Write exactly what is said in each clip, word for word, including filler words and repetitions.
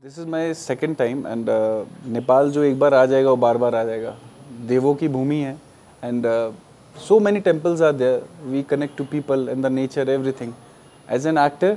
This is my second time and Nepal जो एक बार आ जाएगा वो बार बार आ जाएगा। देवों की भूमि है and so many temples are there, we connect to people and the nature everything. As an actor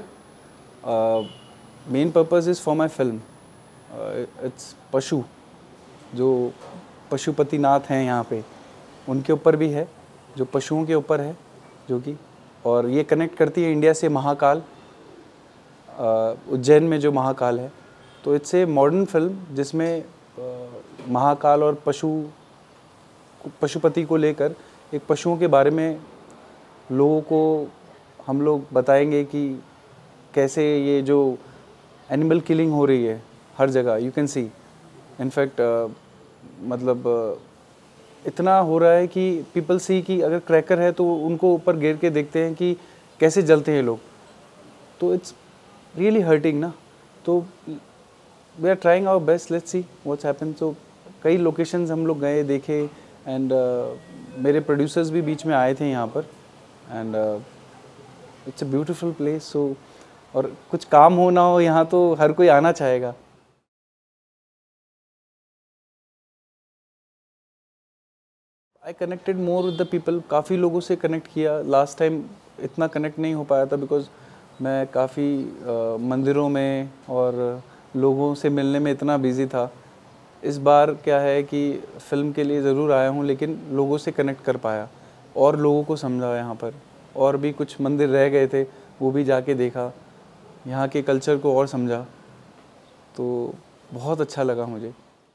main purpose is for my film, it's पशु, जो पशुपतिनाथ हैं यहाँ पे उनके ऊपर भी है, जो पशुओं के ऊपर है जो कि, और ये कनेक्ट करती है इंडिया से महाकाल, उज्जैन में जो महाकाल है। तो इट्स ए मॉडर्न फिल्म जिसमें महाकाल और पशु पशुपति को लेकर एक पशुओं के बारे में लोगों को हम लोग बताएंगे कि कैसे ये जो एनिमल किलिंग हो रही है हर जगह, यू कैन सी इनफैक्ट मतलब uh, इतना हो रहा है कि पीपल सी कि अगर क्रैकर है तो उनको ऊपर गिर के देखते हैं कि कैसे जलते हैं लोग, तो इट्स रियली हर्टिंग ना। तो we are trying our best, let's see what's happen. तो कई लोकेशंस हम लोग गए देखे एंड uh, मेरे प्रोड्यूसर्स भी बीच में आए थे यहाँ पर and it's a beautiful place. So और कुछ काम हो ना हो यहाँ तो हर कोई आना चाहेगा। I connected more with the people, काफ़ी लोगों से कनेक्ट किया। लास्ट टाइम इतना कनेक्ट नहीं हो पाया था बिकॉज मैं काफ़ी uh, मंदिरों में और लोगों से मिलने में इतना बिज़ी था। इस बार क्या है कि फ़िल्म के लिए ज़रूर आया हूँ लेकिन लोगों से कनेक्ट कर पाया और लोगों को समझा यहाँ पर, और भी कुछ मंदिर रह गए थे वो भी जाके देखा, यहाँ के कल्चर को और समझा, तो बहुत अच्छा लगा मुझे।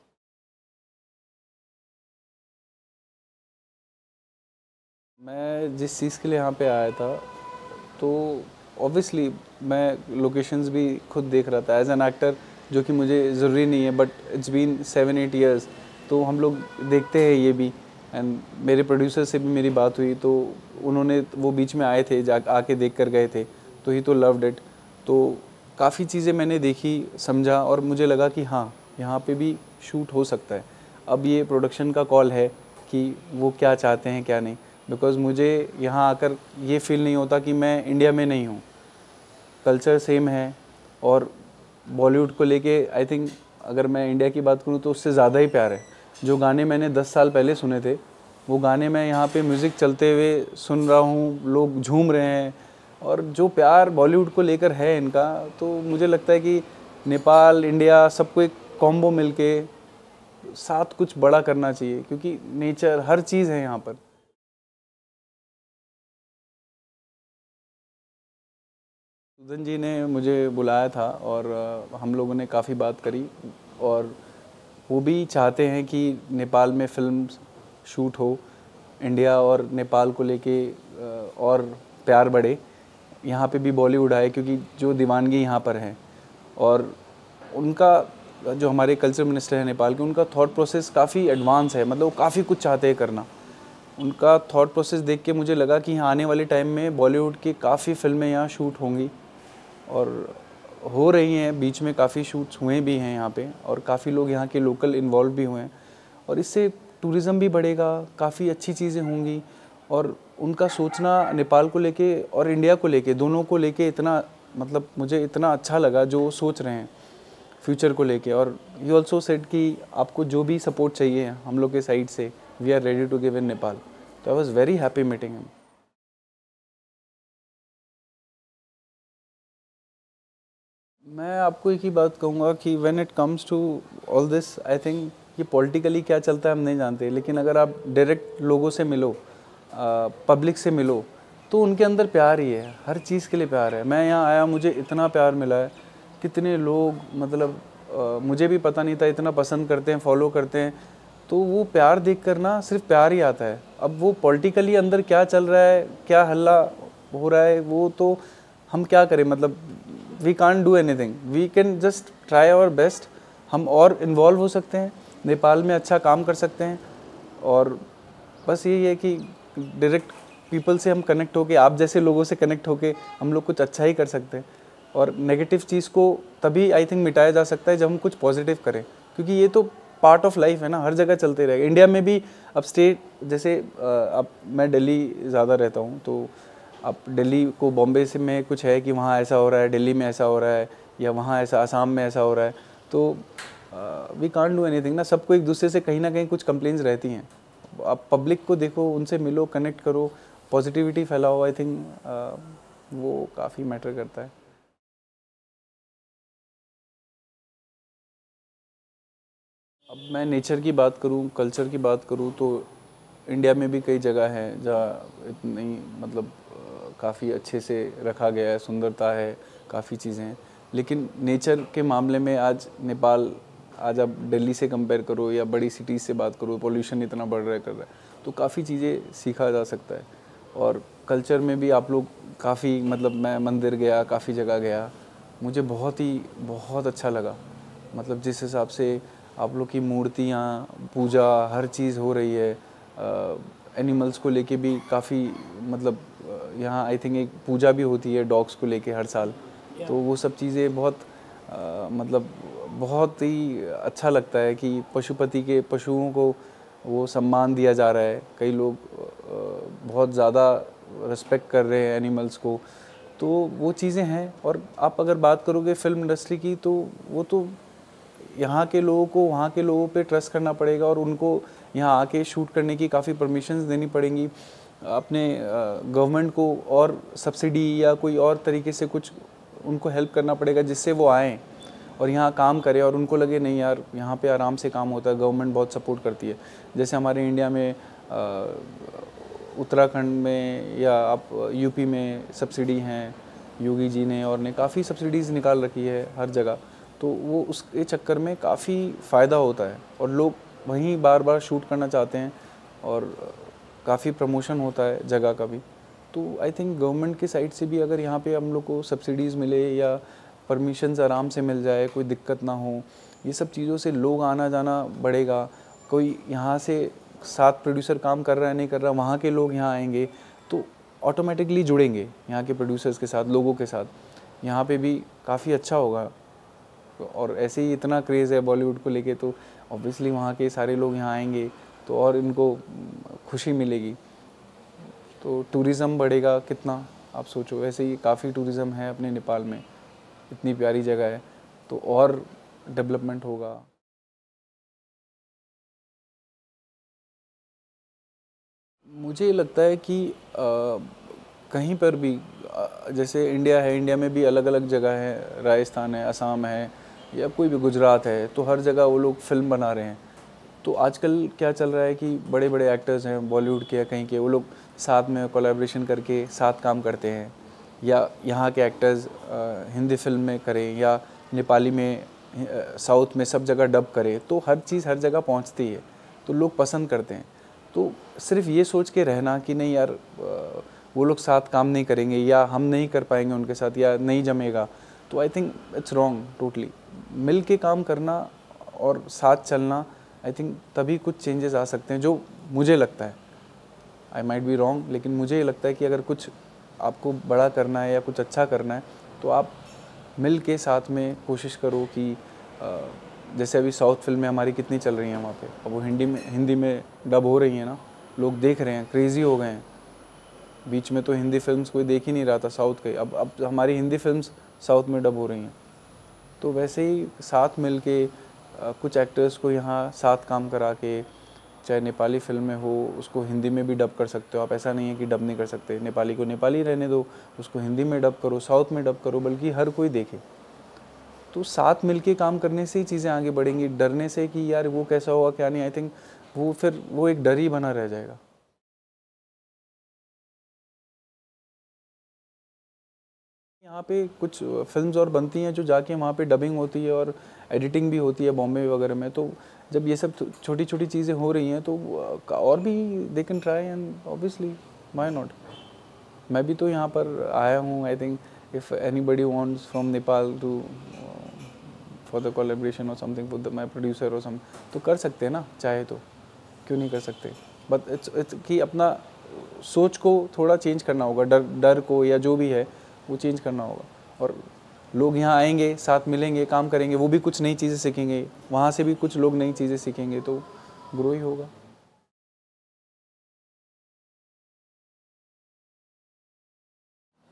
मैं जिस चीज़ के लिए यहाँ पे आया था तो ऑब्वियसली मैं लोकेशंस भी खुद देख रहा था एज एन एक्टर, जो कि मुझे ज़रूरी नहीं है, but it's been seven eight years तो हम लोग देखते हैं ये भी। एंड मेरे प्रोड्यूसर से भी मेरी बात हुई तो उन्होंने, वो बीच में आए थे, जा आके देख कर गए थे, तो ही तो लव्ड इट। तो काफ़ी चीज़ें मैंने देखी, समझा, और मुझे लगा कि हाँ यहाँ पे भी शूट हो सकता है। अब ये प्रोडक्शन का कॉल है कि वो क्या चाहते हैं क्या नहीं, बिकॉज़ मुझे यहाँ आकर ये फील नहीं होता कि मैं इंडिया में नहीं हूँ। कल्चर सेम है और बॉलीवुड को लेके आई थिंक अगर मैं इंडिया की बात करूँ तो उससे ज़्यादा ही प्यार है। जो गाने मैंने दस साल पहले सुने थे वो गाने मैं यहाँ पे म्यूज़िक चलते हुए सुन रहा हूँ, लोग झूम रहे हैं, और जो प्यार बॉलीवुड को लेकर है इनका, तो मुझे लगता है कि नेपाल, इंडिया, सबको एक कॉम्बो मिलके साथ कुछ बड़ा करना चाहिए, क्योंकि नेचर हर चीज़ है यहाँ पर। सुदन जी ने मुझे बुलाया था और हम लोगों ने काफ़ी बात करी, और वो भी चाहते हैं कि नेपाल में फ़िल्म शूट हो, इंडिया और नेपाल को लेके और प्यार बढ़े, यहाँ पे भी बॉलीवुड आए, क्योंकि जो दीवानगी यहाँ पर है। और उनका जो हमारे कल्चर मिनिस्टर है नेपाल के, उनका थॉट प्रोसेस काफ़ी एडवांस है, मतलब वो काफ़ी कुछ चाहते हैं करना। उनका थॉट प्रोसेस देख के मुझे लगा कि यहाँ आने वाले टाइम में बॉलीवुड की काफ़ी फ़िल्में यहाँ शूट होंगी, और हो रही हैं। बीच में काफ़ी शूट्स हुए भी हैं यहाँ पे, और काफ़ी लोग यहाँ के लोकल इन्वॉल्व भी हुए हैं, और इससे टूरिज़्म भी बढ़ेगा, काफ़ी अच्छी चीज़ें होंगी। और उनका सोचना नेपाल को लेके और इंडिया को लेके, दोनों को लेके इतना, मतलब मुझे इतना अच्छा लगा जो वो सोच रहे हैं फ्यूचर को लेके। और ही ऑल्सो सेड कि आपको जो भी सपोर्ट चाहिए हम लोग के साइड से, we are ready to give in Nepal. तो I was very happy meeting him. मैं आपको एक ही बात कहूँगा कि when it comes to all this, I think ये पॉलिटिकली क्या चलता है हम नहीं जानते, लेकिन अगर आप डायरेक्ट लोगों से मिलो, पब्लिक से मिलो, तो उनके अंदर प्यार ही है, हर चीज़ के लिए प्यार है। मैं यहाँ आया, मुझे इतना प्यार मिला है, कितने लोग, मतलब आ, मुझे भी पता नहीं था इतना पसंद करते हैं, फॉलो करते हैं। तो वो प्यार देख कर ना सिर्फ प्यार ही आता है। अब वो पॉलिटिकली अंदर क्या चल रहा है, क्या हल्ला हो रहा है, वो तो हम क्या करें, मतलब we can't do anything, we can just try our best. हम और इन्वॉल्व हो सकते हैं, नेपाल में अच्छा काम कर सकते हैं, और बस यही है कि डायरेक्ट पीपल से हम कनेक्ट होके, आप जैसे लोगों से कनेक्ट होके हम लोग कुछ अच्छा ही कर सकते हैं। और नेगेटिव चीज़ को तभी आई थिंक मिटाया जा सकता है जब हम कुछ पॉजिटिव करें, क्योंकि ये तो पार्ट ऑफ लाइफ है ना, हर जगह चलते रहेगा। इंडिया में भी अब स्टेट, जैसे अब मैं दिल्ली ज़्यादा रहता हूँ, तो अब दिल्ली को बॉम्बे से में कुछ है कि वहाँ ऐसा हो रहा है, दिल्ली में ऐसा हो रहा है, या वहाँ ऐसा, आसाम में ऐसा हो रहा है, तो वी कांट डू एनीथिंग ना, सबको एक दूसरे से कहीं ना कहीं कुछ कंप्लेंट्स रहती हैं। आप पब्लिक को देखो, उनसे मिलो, कनेक्ट करो, पॉजिटिविटी फैलाओ, आई थिंक वो काफ़ी मैटर करता है। अब मैं नेचर की बात करूं, कल्चर की बात करूं, तो इंडिया में भी कई जगह हैं जहाँ इतनी मतलब काफ़ी अच्छे से रखा गया है, सुंदरता है, काफ़ी चीज़ें हैं। लेकिन नेचर के मामले में आज नेपाल, आज आप दिल्ली से कंपेयर करो या बड़ी सिटीज़ से बात करो, पॉल्यूशन इतना बढ़ रहा है, कर रहा है, तो काफ़ी चीज़ें सीखा जा सकता है। और कल्चर में भी आप लोग काफ़ी, मतलब मैं मंदिर गया, काफ़ी जगह गया, मुझे बहुत ही बहुत अच्छा लगा। मतलब जिस हिसाब से आप लोग की मूर्तियाँ, पूजा, हर चीज़ हो रही है, एनिमल्स को लेके भी काफ़ी, मतलब यहाँ आई थिंक एक पूजा भी होती है डॉग्स को लेके हर साल, तो वो सब चीज़ें बहुत आ, मतलब बहुत ही अच्छा लगता है कि पशुपति के, पशुओं को वो सम्मान दिया जा रहा है। कई लोग आ, बहुत ज़्यादा रिस्पेक्ट कर रहे हैं एनिमल्स को, तो वो चीज़ें हैं। और आप अगर बात करोगे फिल्म इंडस्ट्री की, तो वो तो यहाँ के लोगों को वहाँ के लोगों पे ट्रस्ट करना पड़ेगा और उनको यहाँ आके शूट करने की काफ़ी परमिशंस देनी पड़ेंगी अपने गवर्नमेंट को, और सब्सिडी या कोई और तरीके से कुछ उनको हेल्प करना पड़ेगा जिससे वो आएँ और यहाँ काम करें और उनको लगे नहीं यार यहाँ पे आराम से काम होता है, गवर्नमेंट बहुत सपोर्ट करती है। जैसे हमारे इंडिया में उत्तराखंड में या आप यूपी में सब्सिडी हैं, योगी जी ने और ने काफ़ी सब्सिडीज़ निकाल रखी है हर जगह, तो वो उसके चक्कर में काफ़ी फ़ायदा होता है और लोग वहीं बार बार शूट करना चाहते हैं और काफ़ी प्रमोशन होता है जगह का भी। तो आई थिंक गवर्नमेंट की साइड से भी अगर यहाँ पे हम लोग को सब्सिडीज़ मिले या परमिशंस आराम से मिल जाए, कोई दिक्कत ना हो, ये सब चीज़ों से लोग आना जाना बढ़ेगा। कोई यहाँ से साथ प्रोड्यूसर काम कर रहा है नहीं कर रहा, वहाँ के लोग यहाँ आएंगे तो ऑटोमेटिकली जुड़ेंगे यहाँ के प्रोड्यूसर्स के साथ, लोगों के साथ, यहाँ पे भी काफ़ी अच्छा होगा। और ऐसे ही इतना क्रेज़ है बॉलीवुड को लेके, तो ऑब्वियसली वहाँ के सारे लोग यहाँ आएंगे तो और इनको खुशी मिलेगी, तो टूरिज़्म बढ़ेगा कितना आप सोचो। ऐसे ही काफ़ी टूरिज़्म है अपने नेपाल में, इतनी प्यारी जगह है, तो और डेवलपमेंट होगा। मुझे लगता है कि आ, कहीं पर भी आ, जैसे इंडिया है, इंडिया में भी अलग अलग जगह है, राजस्थान है, असम है, या कोई भी गुजरात है, तो हर जगह वो लोग फिल्म बना रहे हैं। तो आजकल क्या चल रहा है कि बड़े बड़े एक्टर्स हैं बॉलीवुड के या कहीं के, वो लोग साथ में कोलैबोरेशन करके साथ काम करते हैं, या यहाँ के एक्टर्स हिंदी फिल्म में करें या नेपाली में, साउथ में, सब जगह डब करें, तो हर चीज़ हर जगह पहुँचती है, तो लोग पसंद करते हैं। तो सिर्फ ये सोच के रहना कि नहीं यार वो लोग साथ काम नहीं करेंगे या हम नहीं कर पाएंगे उनके साथ या नहीं जमेगा, तो I think it's wrong totally. मिल के काम करना और साथ चलना, आई थिंक तभी कुछ चेंजेस आ सकते हैं, जो मुझे लगता है। आई माइट बी रॉन्ग, लेकिन मुझे ये लगता है कि अगर कुछ आपको बड़ा करना है या कुछ अच्छा करना है, तो आप मिल के साथ में कोशिश करो कि जैसे अभी साउथ फिल्में हमारी कितनी चल रही हैं वहाँ पे, अब वो हिंदी में हिंदी में डब हो रही हैं ना, लोग देख रहे हैं, क्रेज़ी हो गए हैं। बीच में तो हिंदी फिल्म्स कोई देख ही नहीं रहा था साउथ के, अब अब हमारी हिंदी फिल्म्स साउथ में डब हो रही हैं। तो वैसे ही साथ मिल के कुछ एक्टर्स को यहाँ साथ काम करा के, चाहे नेपाली फिल्म में हो, उसको हिंदी में भी डब कर सकते हो आप, ऐसा नहीं है कि डब नहीं कर सकते। नेपाली को नेपाली रहने दो, उसको हिंदी में डब करो, साउथ में डब करो, बल्कि हर कोई देखे। तो साथ मिलके काम करने से ही चीज़ें आगे बढ़ेंगी। डरने से कि यार वो कैसा होगा क्या नहीं, आई थिंक वो फिर वो एक डर ही बना रह जाएगा। यहाँ पे कुछ फिल्म्स और बनती हैं जो जाके वहाँ पे डबिंग होती है और एडिटिंग भी होती है बॉम्बे वगैरह में। तो जब ये सब छोटी छोटी चीज़ें हो रही हैं तो और भी they can try, and obviously why not. मैं भी तो यहाँ पर आया हूँ, I think if anybody wants from Nepal to for the collaboration और समथिंग विद माय प्रोड्यूसर और सम, तो कर सकते हैं ना, चाहे तो, क्यों नहीं कर सकते। बट इट्स इट्स कि अपना सोच को थोड़ा चेंज करना होगा, डर डर को या जो भी है वो चेंज करना होगा। और लोग यहाँ आएंगे, साथ मिलेंगे, काम करेंगे, वो भी कुछ नई चीज़ें सीखेंगे, वहाँ से भी कुछ लोग नई चीज़ें सीखेंगे, तो ग्रो ही होगा।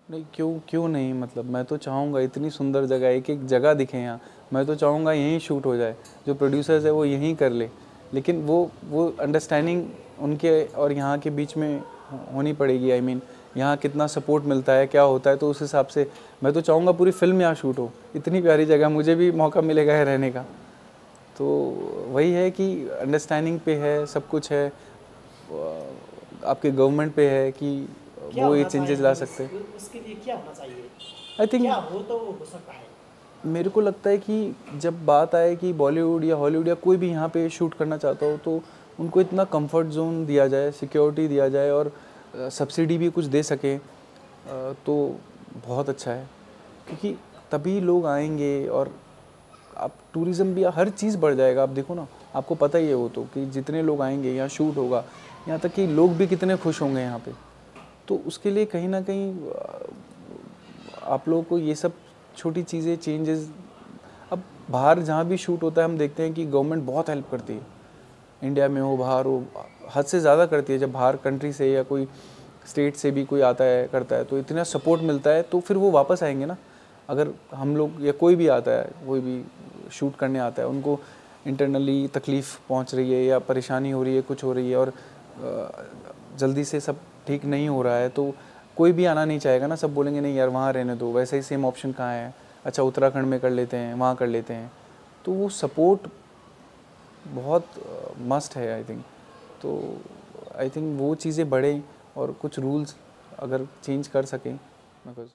नहीं, क्यों क्यों नहीं, मतलब मैं तो चाहूँगा इतनी सुंदर जगह, एक एक जगह दिखे यहाँ, मैं तो चाहूँगा यहीं शूट हो जाए, जो प्रोड्यूसर्स है वो यहीं कर ले। लेकिन वो वो अंडरस्टैंडिंग उनके और यहाँ के बीच में होनी पड़ेगी। आई I मीन mean, यहाँ कितना सपोर्ट मिलता है, क्या होता है, तो उस हिसाब से मैं तो चाहूँगा पूरी फिल्म यहाँ शूट हो। इतनी प्यारी जगह, मुझे भी मौका मिलेगा है रहने का। तो वही है कि अंडरस्टैंडिंग पे है, सब कुछ है, आपके गवर्नमेंट पे है कि वो ये चेंजेस ला सकते हैं। उसके लिए क्या होना चाहिए? आई थिंक क्या हो तो हो सकता है। मेरे को लगता है कि जब बात आए कि बॉलीवुड या हॉलीवुड या कोई भी यहाँ पे शूट करना चाहता हो, तो उनको इतना कंफर्ट जोन दिया जाए, सिक्योरिटी दिया जाए और सब्सिडी भी कुछ दे सके तो बहुत अच्छा है। क्योंकि तभी लोग आएंगे और आप टूरिज़्म भी, हर चीज़ बढ़ जाएगा। आप देखो ना, आपको पता ही है वो तो कि जितने लोग आएंगे यहाँ शूट होगा, यहाँ तक कि लोग भी कितने खुश होंगे यहाँ पे। तो उसके लिए कहीं ना कहीं आप लोगों को ये सब छोटी चीज़ें, चेंजेस, अब बाहर जहाँ भी शूट होता है हम देखते हैं कि गवर्नमेंट बहुत हेल्प करती है, इंडिया में हो बाहर हो, हद से ज़्यादा करती है। जब बाहर कंट्री से या कोई स्टेट से भी कोई आता है करता है तो इतना सपोर्ट मिलता है, तो फिर वो वापस आएंगे ना। अगर हम लोग या कोई भी आता है, कोई भी शूट करने आता है, उनको इंटरनली तकलीफ़ पहुंच रही है या परेशानी हो रही है, कुछ हो रही है और जल्दी से सब ठीक नहीं हो रहा है, तो कोई भी आना नहीं चाहेगा ना। सब बोलेंगे नहीं यार वहाँ रहने दो, वैसे ही सेम ऑप्शन कहाँ है, अच्छा उत्तराखंड में कर लेते हैं, वहाँ कर लेते हैं। तो वो सपोर्ट बहुत मस्ट है आई थिंक। तो आई थिंक वो चीज़ें बढ़ें और कुछ रूल्स अगर चेंज कर सकें। बिकॉज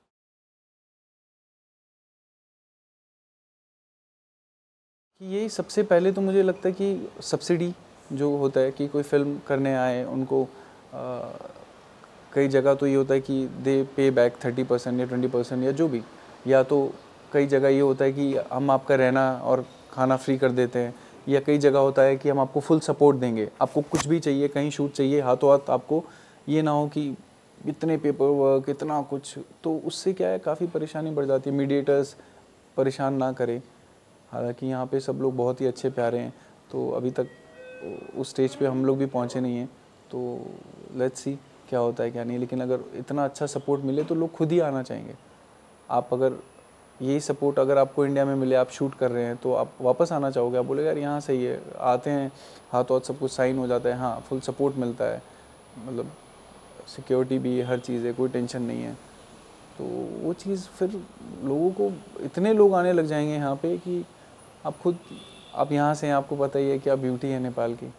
यही सबसे पहले तो मुझे लगता है कि सब्सिडी जो होता है कि कोई फिल्म करने आए उनको आ, कई जगह तो ये होता है कि they pay back thirty percent या ट्वेंटी परसेंट या जो भी, या तो कई जगह ये होता है कि हम आपका रहना और खाना फ्री कर देते हैं, या कई जगह होता है कि हम आपको फुल सपोर्ट देंगे, आपको कुछ भी चाहिए, कहीं शूट चाहिए, हाथों हाथ आपको, ये ना हो कि इतने पेपर वर्क, इतना कुछ, तो उससे क्या है काफ़ी परेशानी बढ़ जाती है। मीडिएटर्स परेशान ना करें। हालांकि यहाँ पे सब लोग बहुत ही अच्छे प्यारे हैं, तो अभी तक उस स्टेज पे हम लोग भी पहुँचे नहीं हैं, तो लेट्स सी क्या होता है क्या नहीं। लेकिन अगर इतना अच्छा सपोर्ट मिले तो लोग खुद ही आना चाहेंगे। आप अगर यही सपोर्ट अगर आपको इंडिया में मिले, आप शूट कर रहे हैं, तो आप वापस आना चाहोगे। आप बोलेगा यार यहाँ सही है, आते हैं, हाथों हाथ सब कुछ साइन हो जाता है, हाँ फुल सपोर्ट मिलता है, मतलब सिक्योरिटी भी, हर चीज़ है, कोई टेंशन नहीं है। तो वो चीज़ फिर लोगों को, इतने लोग आने लग जाएंगे यहाँ पे कि आप खुद, आप यहाँ से हैं, आपको पता ही है क्या ब्यूटी है नेपाल की।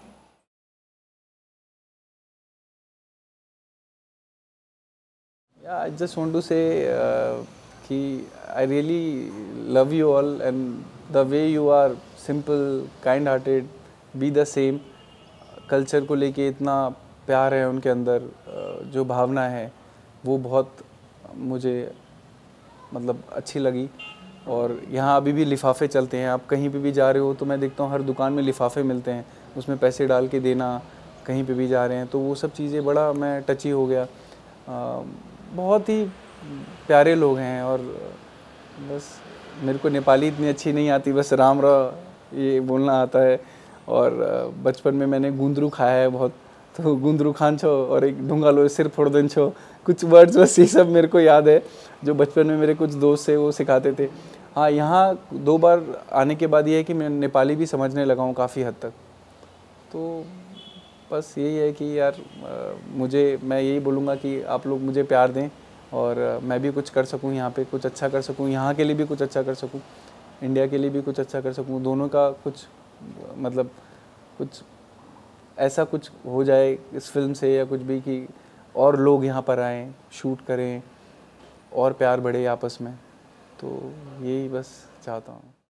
Yeah, I just want to say uh, कि I really love you all, and the way you are simple, kind-hearted, be the same. Culture को लेके इतना प्यार है उनके अंदर, जो भावना है वो बहुत मुझे मतलब अच्छी लगी। और यहाँ अभी भी लिफाफे चलते हैं, आप कहीं पे भी जा रहे हो तो मैं देखता हूँ हर दुकान में लिफाफे मिलते हैं, उसमें पैसे डाल के देना, कहीं पे भी जा रहे हैं, तो वो सब चीज़ें बड़ा मैं टची हो गया। आ, बहुत ही प्यारे लोग हैं। और बस मेरे को नेपाली इतनी अच्छी नहीं आती, बस राम र ये बोलना आता है। और बचपन में मैंने गुंदरू खाया है बहुत, तो गुंदरू खान छो और एक ढूंगा लो सिर फोड़ देन छो, कुछ वर्ड्स बस ये सब मेरे को याद है, जो बचपन में मेरे कुछ दोस्त थे वो सिखाते थे। हाँ, यहाँ दो बार आने के बाद ये है कि मैं नेपाली भी समझने लगा हूँ काफ़ी हद तक। तो बस यही है कि यार मुझे, मैं यही बोलूँगा कि आप लोग मुझे प्यार दें और मैं भी कुछ कर सकूँ यहाँ पे, कुछ अच्छा कर सकूँ, यहाँ के लिए भी कुछ अच्छा कर सकूँ, इंडिया के लिए भी कुछ अच्छा कर सकूँ, दोनों का कुछ मतलब कुछ ऐसा कुछ हो जाए इस फिल्म से या कुछ भी, कि और लोग यहाँ पर आएँ, शूट करें और प्यार बढ़े आपस में। तो यही बस चाहता हूँ।